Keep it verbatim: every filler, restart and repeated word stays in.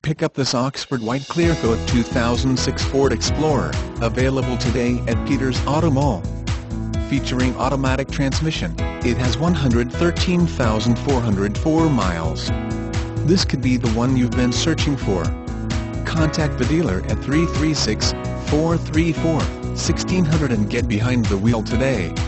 Pick up this Oxford White Clearcoat two thousand six Ford Explorer, available today at Peters Auto Mall. Featuring automatic transmission, it has one hundred thirteen thousand four hundred four miles. This could be the one you've been searching for. Contact the dealer at three three six, four three four, one six zero zero and get behind the wheel today.